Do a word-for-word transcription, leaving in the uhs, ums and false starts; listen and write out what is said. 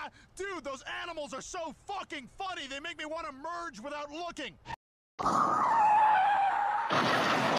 Dude, those animals are so fucking funny, they make me want to merge without looking.